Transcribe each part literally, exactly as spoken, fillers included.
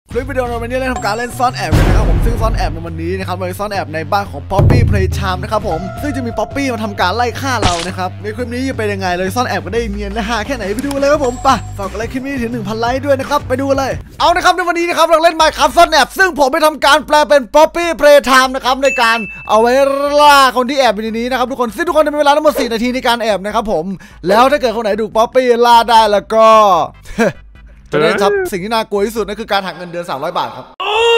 คลิปวิดีโอในวันนี้เราทำการเล่นซ่อนแอบกันนะครับผมซึ่งซ่อนแอบในวันนี้นะครับเราซ่อนแอบในบ้านของป๊อปปี้เพลย์ชามนะครับผมซึ่งจะมีป๊อปปี้มาทำการไล่ฆ่าเรานะครับในคลิปนี้จะเป็นยังไงเลยซ่อนแอบกันได้เนียนและฮาแค่ไหนไปดูเลยครับผมป่ะฝากกดไลค์คลิปนี้ถึง หนึ่งพัน ไลค์ด้วยนะครับไปดูเลยเอานะครับในวันนี้นะครับเราเล่น Minecraft ซ่อนแอบซึ่งผมไปทำการแปลเป็นป๊อปปี้เพลย์ชามนะครับในการเอาไว้ล่าคนที่แอบอยู่ในนี้นะครับทุกคนซึ่งทุกคนจะมีเวลาทั้งหมดสี่นาทีในการแอบนะครับผมแล้วถ้าเกิดคนไหนถูกป๊อปปี้ล่าได้แล้วก็จะได้รับสิ่งที่น่ากลัวที่สุดนั่นคือการหักเงินเดือนสามร้อยบาทครับ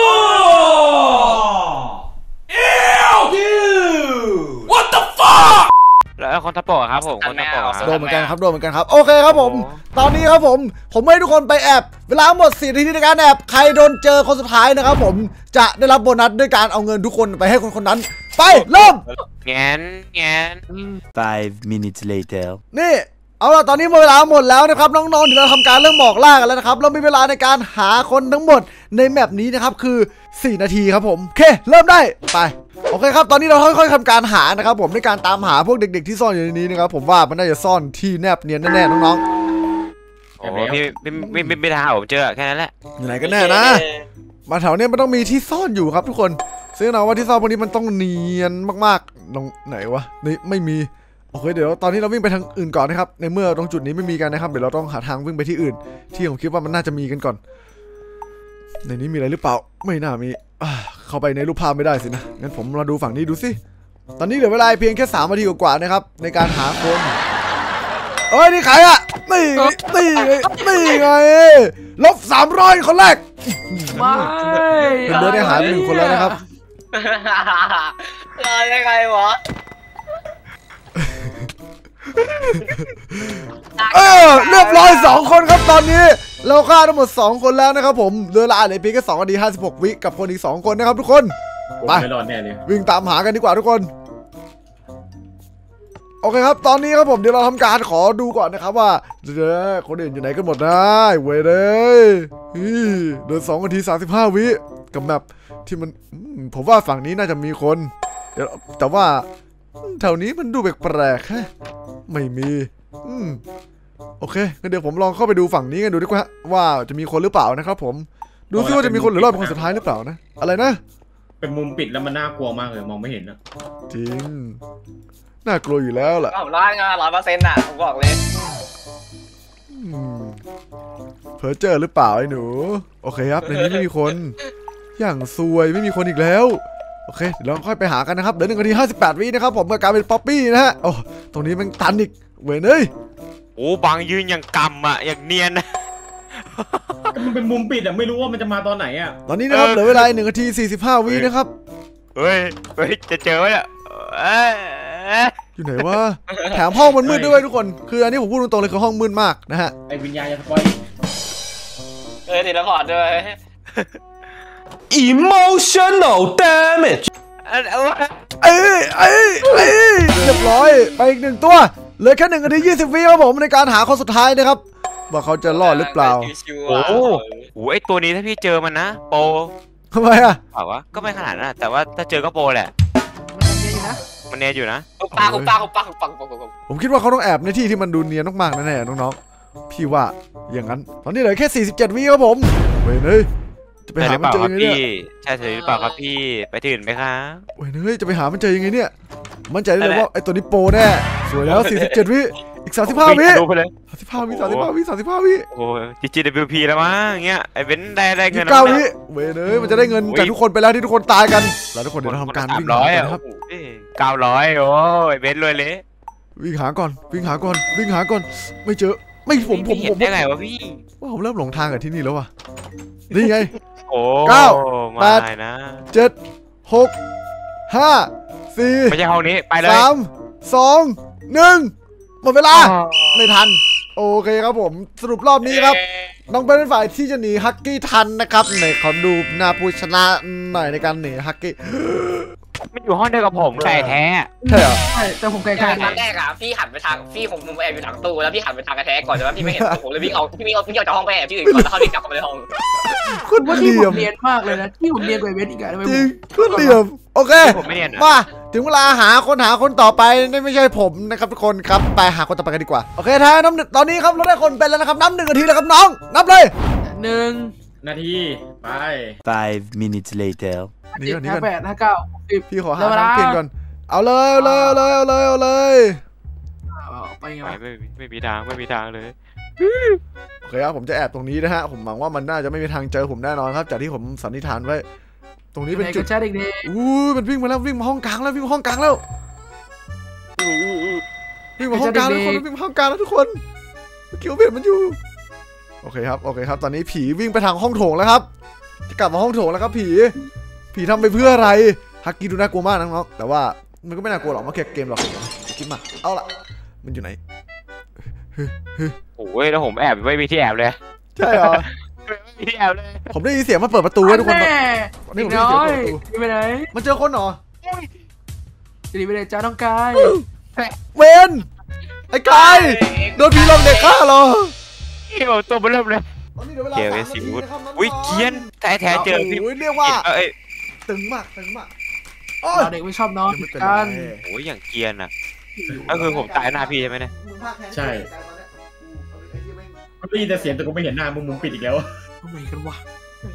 What the fuck แล้วคนทับปอครับผมคนทับปอโดนเหมือนกันครับโดนเหมือนกันครับโอเคครับผมตอนนี้ครับผมผมให้ทุกคนไปแอบเวลาหมดสี่นาทีในการแอบใครโดนเจอคนสุดท้ายนะครับผมจะได้รับโบนัสด้วยการเอาเงินทุกคนไปให้คนคนนั้นไปเริ่มแงนแงน five minutes later นี่เอาล่ะตอนนี้เวลาหมดแล้วนะครับน้องๆเดี๋ยวเราทำการเริ่มหมอกล่ากันแล้วนะครับเรามีเวลาในการหาคนทั้งหมดในแมปนี้นะครับคือสี่นาทีครับผมโอเคเริ่มได้ไปโอเคครับตอนนี้เราค่อยๆทำการหานะครับผมในการตามหาพวกเด็กๆที่ซ่อนอยู่ในนี้นะครับผมว่ามันน่าจะซ่อนที่แนบเนียนแน่ๆน้องๆโอ้พี่ไม่ไม่ไม่ไม่ทางผมเจอแค่นั้นแหละอยู่ไหนกันแน่นะมาแถวนี้มันต้องมีที่ซ่อนอยู่ครับทุกคนซึ่งเราว่าที่ซ่อนพวกนี้มันต้องเนียนมากๆตรงไหนวะนี่ไม่มีโอเคเดี๋ยวตอนนี้เราวิ่งไปทางอื่นก่อนนะครับในเมื่อตรงจุดนี้ไม่มีกันนะครับเดี๋ยวเราต้องหาทางวิ่งไปที่อื่นที่ผมคิดว่ามันน่าจะมีกันก่อนในนี้มีอะไรหรือเปล่าไม่น่ามีเข้าไปในรูปภาพไม่ได้สินะงั้นผมมาดูฝั่งนี้ดูสิตอนนี้เหลือเวลาเพียงแค่สามนาทีกว่าๆนะครับในการหาคนเอ้ยนี่ใครอะนี่นี่นี่ไงลบสามร้อยคนแรกไม่เป็นเบอร์ได้หายไปหนึ่งคนแล้วนะครับรอได้ไงวะเออเรียบร้อยสองคนครับตอนนี้เราฆ่าทั้งหมดสองคนแล้วนะครับผมเวลาเหลือเพียงแค่สองนาทีห้าสิบหกวิกับคนอีกสองคนนะครับทุกคนไปวิ่งตามหากันดีกว่าทุกคนโอเคครับตอนนี้ครับผมเดี๋ยวเราทำการขอดูก่อนนะครับว่าเดี๋ยวคนอื่นอยู่ไหนกันหมดได้เว้ยเลยเดินสองนาทีสามสิบห้าวิกับแบบที่มันผมว่าฝั่งนี้น่าจะมีคนเดี๋ยวแต่ว่าแถวนี้มันดูแปลกๆฮะไม่มีอืมโอเคงั้นเดี๋ยวผมลองเข้าไปดูฝั่งนี้กันดูดีกว่าว่าจะมีคนหรือเปล่านะครับผมดูซิว่าจะมีคนหรือรอดเป็นคนสุดท้ายหรือเปล่านะอะไรนะเป็นมุมปิดแล้วมันน่ากลัวมากเลยมองไม่เห็นนะจริงน่ากลัวอยู่แล้วแหละผมร้อยงานร้อยเปอร์เซ็นต์อ่ะผมบอกเลยเผลอเจอหรือเปล่าไอ้หนูโอเคครับในนี้ไม่มีคนอย่างซวยไม่มีคนอีกแล้วโอเคเดี๋ยวเราค่อยไปหากันนะครับเดี๋ยวหนึ่งนาทีห้าสิบแปดวินะครับผมกับการเป็นป๊อปปี้นะฮะโอ้ตรงนี้มันตันอีกเว้ยเอ้ยโอ้บางยืนอย่างกำอ่ะอย่างเนียนนะมันเป็นมุมปิดอ่ะไม่รู้ว่ามันจะมาตอนไหนอ่ะตอนนี้นะครับเหลือเวลาหนึ่งนาทีสี่สิบห้าวินะครับเฮ้ยเฮ้ยจะเจอไหมอ่ะอยู่ไหนวะแถมห้องมันมืดด้วยทุกคนคืออันนี้ผมพูดตรงๆเลยคือห้องมืดมากนะฮะไอ้วิญญาณจะสปอยเออติดละครด้วย emotional damage เอ้ยเอ้ยเอ้ยเรียบร้อยไปอีกหนึ่งตัวเหลือแค่หนึ่งนาทียี่สิบวิครับผมในการหาคนสุดท้ายนะครับว่าเขาจะรอดหรือเปล่าโอ้โหไอตัวนี้ถ้าพี่เจอมันนะโปทำไมอะเปล่าวะก็ไม่ขนาดนั้นแต่ว่าถ้าเจอก็โปแหละมันเนียนอยู่นะปาปาปาปาปาผมคิดว่าเขาต้องแอบในที่ที่มันดูเนียนมากๆแน่ๆน้องๆพี่ว่าอย่างนั้นตอนนี้เหลือแค่สี่สิบเจ็ดวิครับผมเว้ยเฮ้ยจะไปหามันเจอยังไงเนี่ยใช่หรือเปล่าครับพี่ไปที่อื่นไหมครับเว้ยเฮ้ยจะไปหามันเจอยังไงเนี่ยมั่นใจได้เลยว่าไอตัวนี้โปแน่สวยแล้วสี่สิบเจ็ดวิอีกสามสิบห้าวิสามสิบห้าวิสามสิบห้าวิสามสิบห้าวิโอ้จีจี ดับเบิลยู พี แล้วมั้งเงี้ยไอเบนได้ได้เงินเก้าวิเว้ยเฮ้ยมันจะได้เงินจากทุกคนไปแล้วที่ทุกคนตายกันแล้วทุกคนเดี๋ยวทำการวิ่งหาก่อนครับเก้าร้อยโอ้ยเบนรวยเลยวิ่งหาก่อนวิ่งหาก่อนวิ่งหาก่อนไม่เจอไม่ผมผมผมได้ไงวะพี่ว่าผมเริ่มหลงทางกับที่นี่แล้วว่ะนี่ไงโอ้เก้าแปดนะเจ็ดหกห้าสี่ไม่ใช่ห้องนี้ไปเลยสามสองหนึ่งหมดเวลาไม่ทันโอเคครับผมสรุปรอบนี้ครับน้องเป็นฝ่ายที่จะหนีฮักกี้ทันนะครับไหนขอดูหน้าผู้ชนะหน่อยในการหนีฮักกี้มันอยู่ห้องเดียวกับผมไก่แท้ใช่เหรอใช่แต่ผมไก่แท้ตอนแรกอะพี่หันไปทางพี่ผมผมแอบอยู่หลังตู้แล้วพี่หันไปทางกระแทกก่อนแต่ว่าพี่ไม่เห็นผมเลยวิ่งออกพี่วิ่งออกพี่ออกจากห้องไปแอบที่อื่นก่อนแล้วเขาวิ่งกลับมาในห้องคุณว่าที่ผมเรียนมากเลยนะที่ผมเรียนกว่าเวทอีกอะจริงคุณเหลี่ยมโอเคมาถึงเวลาหาคนหาคนต่อไปนี่ไม่ใช่ผมนะครับทุกคนครับไปหาคนต่อไปกันดีกว่าโอเคท้ายน้ำตอนนี้ครับเราได้คนเป็นแล้วนะครับนับหนึ่งนาทีแล้วครับน้องนับเลยหนึ่งนาทีไป Five minutes later. นี่ก่อนนี่ห้าก่อนแปดห้าเก้าสิบพี่ขอหาทางเปลี่ยนก่อนเอาเลยเอาเลยเอาเลยเอาเลยเอาเลยไปไงไปวะไม่ไม่มีทางไม่มีทางเลยโอเคครับผมจะแอบตรงนี้นะฮะผมหวังว่ามันน่าจะไม่มีทางเจอผมแน่นอนครับจากที่ผมสันนิษฐานไว้ตรงนี้เป็นไหนจุกัดนช้าเด็กอู้มันวิ่งมาแล้ววิ่งมาห้องกลางแล้ววิ่งมาห้องกลางแล้ววิ่งมาห้องกลางแล้วคนวิ่งมาห้องกลางแล้วทุกคนเมื่อกี้ผมเห็นมันอยู่โอเคครับโอเคครับตอนนี้ผีวิ่งไปทางห้องโถงแล้วครับจะกลับมาห้องโถงแล้วครับผีผีทำไปเพื่ออะไรฮักกี้ดูน่ากลัวมากน้องๆแต่ว่ามันก็ไม่น่ากลัวหรอกมันแค่เกมหรอกคิดมาเอาล่ะมันอยู่ไหนโอ้ยแล้วผมแอบไม่มีที่แอบเลยใช่เหรอไม่มีที่แอบเลยผมได้ยินเสียงมันเปิดประตูๆไว้ทุกคนแน่นี่เด็ผมกได้ยินน้เสียงอยเปิดประตูหนีไปไหนมันเจอคนเหรอหนีไปไหนจ้าน้องกายเวนไอ้กายโดนผีหลอกเด็กฆ่าเหรอเกี่ยวตัวมันเริ่มเลยตอนนี้เดี๋ยวเวลาเกี่ยวสาไอ้มนาสิทีวนะครับน้องๆอุ้ยเกียนแท้แท้เจอพี่โอ้ยเรียกว่าเอ้ยตึงมากตึงมากโอ้ยเราเด็กไม่ชอบนอนยังไม่เป็นกัไรนโอ้ยอย่างเกียนอ่ะก็คือผมตายหน้าพี่ใช่ไหมเนี่ยมึงพาแค้นใช่ไอ้เหี้ยแม่งมันได้ยินแต่เสียงแต่กูไม่เห็นหน้ามึงมุมปิดอีกแล้วทำไมกันวะ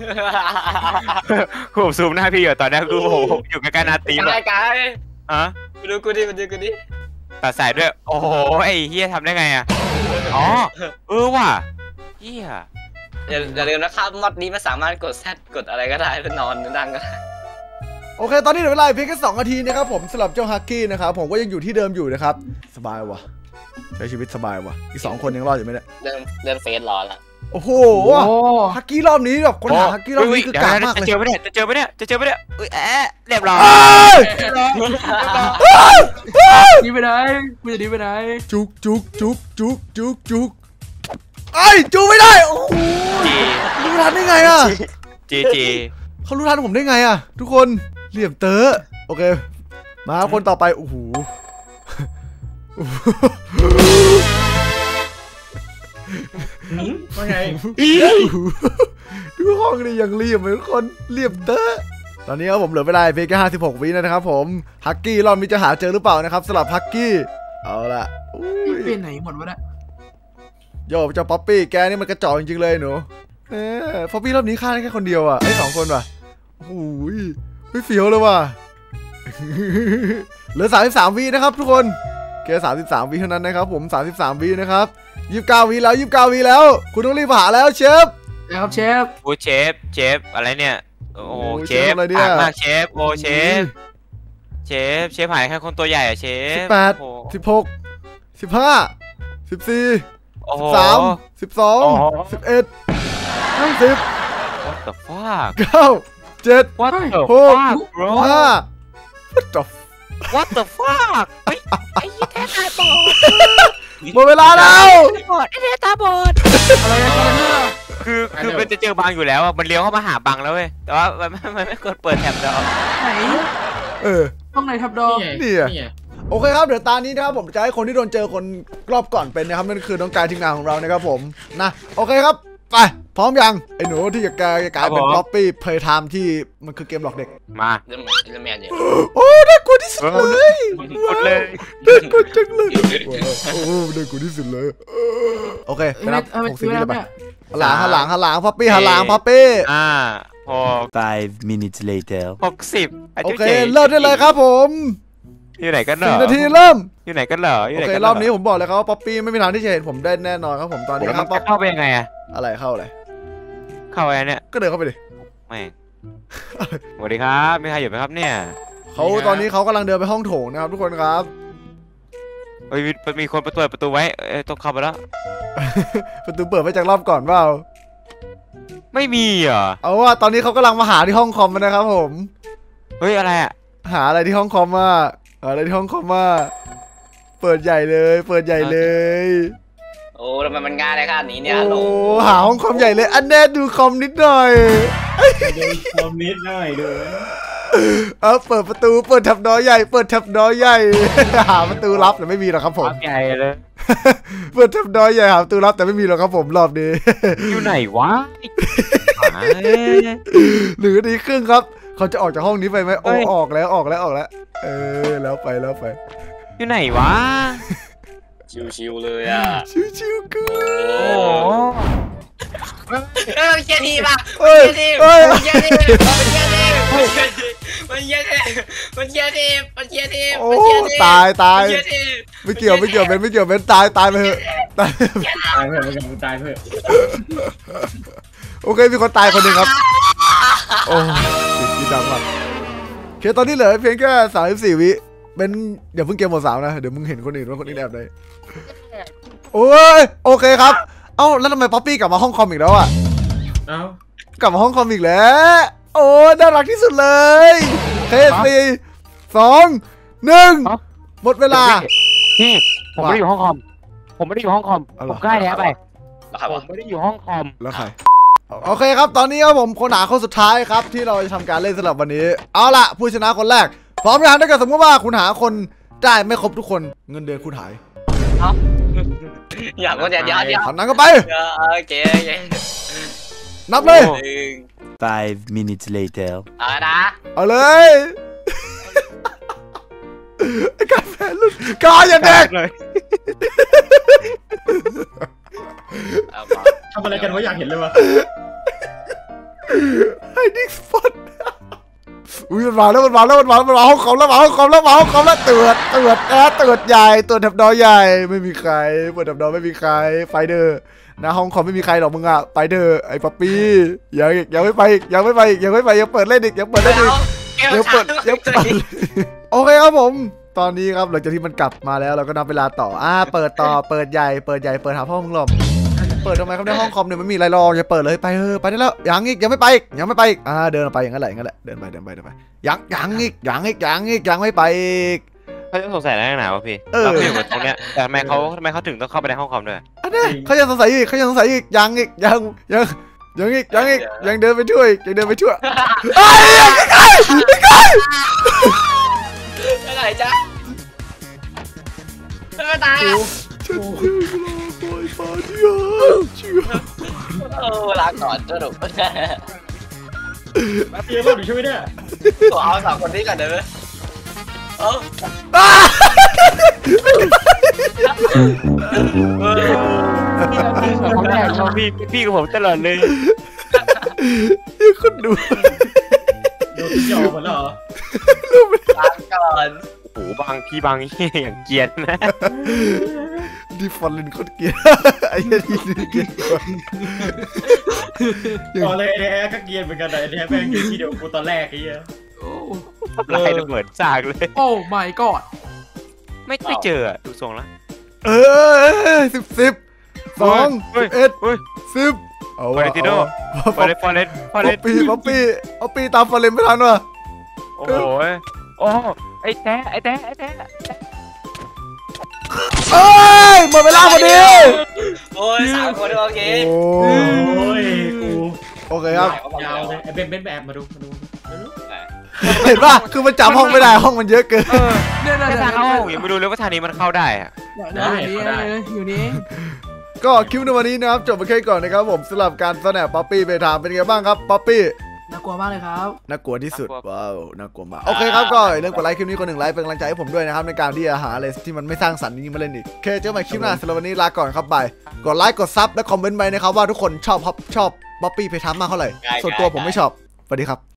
ผมซูมหน้าพี่อยู่ตอนนี้คือผมผมอยู่ใกล้ๆหน้าตีมกายกายฮะกูดูกูดิกูดิกูดิตัดสายด้วยโอ้โหไอ้เฮียทำได้ไงอ่ะอ๋อเออว่ะเฮียอย่าอย่าลืมนะครับมอดนี้มันสามารถกดแซดกดอะไรก็ได้เพื่อนอนหรือนั่งก็ได้โอเคตอนนี้เหลือเวลาเพียงแค่สองนาทีนะครับผมสำหรับเจ้าฮักกี้นะครับผมก็ยังอยู่ที่เดิมอยู่นะครับสบายว่ะใช้ชีวิตสบายว่ะอีกสองคนยังรอดอยู่ไหมเนี่ยเริ่มเริ่มเฟซรอละโอ้โหโอ้ฮักกี้รอบนี้แบบคนหาฮักกี้รอบนี้คือกากมากเลยจะเจอไหมเนี่ยจะเจอไหมเนี่ยจะเจอไหมเนี่ยอุ้ยแอะเรียบร้อยหนีไปไหนกูจะหนีไปไหนจุกจุกจุกจุกจุกจุกไอ้จุกไม่ได้โอ้โหจีรู้ทันได้ไงอ่ะจีจีเขารู้ทันผมได้ไงอ่ะทุกคนเหลี่ยมเต๋อโอเคมาคนต่อไปโอ้โหว่าไงดูห้องนี่ยังเหลี่ยมเลยทุกคนเหลี่ยมเต๋อตอนนี้ครับผมเหลือเวลาเพียงแค่ห้าสิบหกวินะครับผมฮักกี้รอบนี้จะหาเจอหรือเปล่านะครับสำหรับฮักกี้เอาละอุ้ยเป็นไหนหมดวะเนี่ยโย่เจ้าป๊อปปี้แกนี่มันกระจอกจริงๆเลยหนูเออป๊อปปี้รอบนี้ฆ่าได้แค่คนเดียวอ่ะไอ้สองคนว่ะโอ้ยไม่เฟี้ยวเลยว่ะ เหลือสามสิบสามวินะครับทุกคนแค่สามสิบสามวิเท่านั้นนะครับผมสามสิบสามวินะครับยี่สิบเก้าวิแล้วยี่สิบเก้าวิแล้วคุณต้องรีบหาแล้วเชฟนะครับเชฟโอ้เชฟเชฟอะไรเนี่ยโอ้โอ้เชเชฟฟอะไรเนี่ยปากมากเชฟโอ้เชฟเชฟเชฟหายแค่คนตัวใหญ่อะเชฟสิบแปดโอ้สิบหกสิบห้าสิบสี่โอ้โหสิบสามสิบสองโอ้โหสิบเอ็ดสิบ What the fuck เก้าเจ็ด What the หก fuck bro ห้า What the f- What the fuck เฮ้ยไอ้ยี่แท้ตาบอดหมดเวลาแล้วบอดไอ้แท้ตาบอดอะไรกันเนี่ยคือคือมันจะเจอบังอยู่แล้วอะมันเลี้ยวเข้ามาหาบังแล้วเว้ยแต่ว่ามันมันมันไม่กดเปิดแท็บดอกไหนเออห้องไหนทับดอนี่ไงนี่อะนี่ไงโอเคครับเดี๋ยวตานี้นะครับผมจะให้คนที่โดนเจอคนรอบก่อนเป็นนะครับนั่นคือน้องกายทีมงานของเรานะครับผมนะโอเคครับไปพร้อมยังไอ้หนูที่จะกลายจะกลายเป็นป๊อปปี้เพย์ไทม์ที่มันคือเกมหลอกเด็กมาเริ่มเริ่มแมนอยู่โอ้น่ากลัวที่สุดเลยกดเลยน่ากลัวจังเลยโอ้น่ากลัวที่สุดเลยโอเคไปนับหกสิบวิเลยไปหันหลังหันหลังหันหลังป๊อปปี้หันหลังป๊อปปี้อ่าหก Five minutes later. หกสิบโอเคเริ่มได้เลยครับผมอยู่ไหนกันเหรอสี่นาทีเริ่มอยู่ไหนกันเหรออยู่โอไหนเคกันรอบนี้ผมบอกเลยครับว่าป๊อปปี้ไม่มีทางที่จะเห็นผมได้แน่นอนครับผมตอนนี้แล้วคมัรับนป๊อจะปเข้าไปยังไงอะอะไรเข้าอะไรเข้าไปเนี่ยก็เดินเข้าไปดิแม่งสวัสดีครับมีใครอยู่ไหมครับเนี่ยเขาตอนนี้เขากำลังเดินไปห้องโถงนะครับทุกคนครับเฮ้ยมีมีคนประตูประตูไว้เอ้ยต้องเข้าไปแล้วประตูเปิดไว้จากรอบก่อนเปล่าไม่มีเหรอเอาว่าตอนนี้เขากำลังมาหาที่ห้องคอมนะครับผมเฮ้ยอะไรอะหาอะไรที่ห้องคอมมาหาอะไรที่ห้องคอมมาเปิดใหญ่เลย เปิดใหญ่เลยโอ้ทำไมมันง่ายได้ขนาดนี้เนี่ยโอ้ลงหาห้องคอมใหญ่เลย อันแน่ดูคอมนิดหน่อยดูคอมนิดหน่อยดูเอาเปิดประตูเปิดแท็บน้อยใหญ่ เปิดแท็บน้อยใหญ่ หาประตูลับแต่ไม่มีหรอกครับผมปั๊บใหญ่เลยเปิดแท็บน้อยใหญ่หาประตูลับแต่ไม่มีหรอกครับผมรอบนี้อยู่ไหนวะหาหรือดีครึ่งครับ เขาจะออกจากห้องนี้ไปไหมโอ้เฮ้ยออกแล้วออกแล้วออกแล้ว เออแล้วไปแล้วไปอยู่ไหนวะชิวๆเลยอ่ะชิวๆเกิโอ้นโอ้เออเชียร์ทีป่ะเฮ้ยเชียร์ทีเฮ้ยมันเชียร์ทีมันเชียร์ทีมันเชียร์ทีมันเชียร์ทีมันเชียร์ทีโอ้มันเชียร์ทีตายตายมันเชียร์ทีไม่เกี่ยวไม่เกี่ยวเบนไม่เกี่ยวเบนตายตายไปเถอะตายตายเพื่อนมึงตายเพื่อนโอเคมีคนตายคนหนึ่งครับโอ้ดีจังมากโอเคตอนนี้เหลือเพียงแค่สามสิบสี่วิเบนเดี๋ยวเพิ่งเกมหมดสามนะเดี๋ยวมึงเห็นคนอื่นว่าคนอื่นแอบได้โอ้ยโอเคครับเอ้าแล้วทำไมป๊อปปี้กลับมาห้องคอมอีกแล้วอ่ะเอ้ากลับมาห้องคอมอีกแล้วโอ้น่ารักที่สุดเลยเคสี่สองหนึ่งหมดเวลาพี่ผมไม่ได้อยู่ห้องคอมผมไม่ได้อยู่ห้องคอมเอาเหรผอมใกล้แล้วไปแล้วครับผมไม่ได้อยู่ห้องคอมแล้วใครโอเคครับตอนนี้ครับผมคนหาคนสุดท้ายครับที่เราจะทำการเล่นสำหรับวันนี้เอาล่ะผู้ชนะคนแรกพร้อมยังถ้าเกิดสมมติว่าคุณหาคนได้ไม่ครบทุกคนเงินเดือนคุณหายอยากก็เดี๋ยวเดี๋ยวเดี๋ยวหันหนังก็ไปโอเคโอเคนับเลยหนึ่ง Five minutes later. เอานะเอาเลยไอ้กายแฟนรุ่นกายอย่าเด็กเลยเอามาทำอะไรกันวะอยากเห็นเลยวะไอ้ดิกสปอตอุ้ยมันมาแล้วมันมาแล้วมันมามันมาห้องคอมแล้วมาห้องคอมแล้วมาห้องคอมแล้วเตือนเตือนแอดเตือนใหญ่เตือนทับดอใหญ่ไม่มีใครเปิดทับดอไม่มีใครไฟเดอร์นะห้องคอมไม่มีใครหรอกมึงอะไปเดอร์ไอ้ป๊อปปี้ยังอีกยังไม่ไปอีกยังไม่ไปอีกยังไม่ไปยังเปิดเล่นอีกยังเปิดเล่นอีกยังเปิดยังเปิดโอเคครับผมตอนนี้ครับหลังจากที่มันกลับมาแล้วเราก็นับเวลาต่ออ่าเปิดต่อเปิดใหญ่เปิดใหญ่เปิดหาพ่อมึงหลอมเปิดทำไมครับในห้องคอมเนี่ยไม่มีอะไรรออย่าเปิดเลยไปเออไปได้แล้วยังอีกยังไม่ไปอีกยังไม่ไปอีกอ่าเดินไปอย่างนั้นแหละอย่างนั้นแหละเดินไปเดินไปเดินไปยังยังอีกยังอีกยังอีกยังไม่ไปอีกเขาจะสงสัยอะไรนักหนาวะพี่เออเราอยู่กับตรงเนี้ยแต่ทำไมเขาทำไมเขาถึงต้องเข้าไปในห้องคอมด้วยอันนี้เขายังสงสัยอีกเขายังสงสัยอีกยังอีกยังยังยังอีกยังอีกยังเดินไปช่วยยังเดินไปช่วยไอ้ยังไงไงไปไหนจ๊ะไม่ตายอ่ะฉันเชื่อปล่อยปาเดียเชื่อเออลาก่อนสรุปเดี๋ยวเราดูช่วยเนี่ยตัวเอาสองคนนี้ก่อนเด้อเออเขาแย่ชอบพี่พี่กับผมตลอดเลยยังคนดูโดนยอมหมดแล้วเหรอลาก่อนโอ้โหบางพี่บางเฮียอย่างเกรียนนะดิฟอนลินโคตรเกลียดไอ้ยันนี่เกลียดกว่าตอนเลยไอ้แท้ก็เกียนเหมือนกันแต่ไอ้แท้แม่งอยู่ที่เดียวกูตอนแรกไอ้เหี้ยโอ้ลายเหมือนซากเลยโอ้ my god ไม่ไม่เจอดูทรงแล้วเออสิบสิบสองสิบเอ็ดเฮ้ยสิบเอาฟอเรนติโน่ ฟอเรนฟอเรนฟอป๊เรอน ปปี้ป๊อปปี้ป๊อปปี้ตามฟอเรนไม่ทันว่ะโอ้โหโอ้ไอ้แท้ไอ้แท้ไอ้แท้เอ้ยหมดเวลาพอดีโอ้ยสามคนโอเคโอ้โอ้ยกูโอเคครับยาวเลยไอ้เบนเบนแอบมาดูมาดูมาดูเห็นป่ะคือมันจำห้องไม่ได้ห้องมันเยอะเกินเออเนี่ยนะไม่เนี่ยทางเข้าห้องยังไม่รู้เลยว่าทางนี้มันเข้าได้อะอยู่นี่อยู่นี่ก็คลิปในวันนี้นะครับจบไปแค่ก่อนนะครับผมสำหรับการแสดงป๊อปปี้ไปทางเป็นไงบ้างครับป๊อปปี้น่ากลัวมากเลยครับน่ากลัวที่สุดว้าวน่ากลัวมากโอเคครับก็อย่าลืมกดไลค์คลิปนี้คนหนึ่งไลค์เป็นกำลังใจให้ผมด้วยนะครับในการที่จะหาอะไรที่มันไม่สร้างสรรค์นี้มาเล่นอีกโอเคเจอกันใหม่คลิปหน้าสำหรับวันนี้ลาก่อนครับบายกดไลค์กดซับและคอมเมนต์ไปนะครับว่าทุกคนชอบชอบป๊อปปี้ไปทำมากเท่าไหร่ส่วนตัวผมไม่ชอบสวัสดีครับ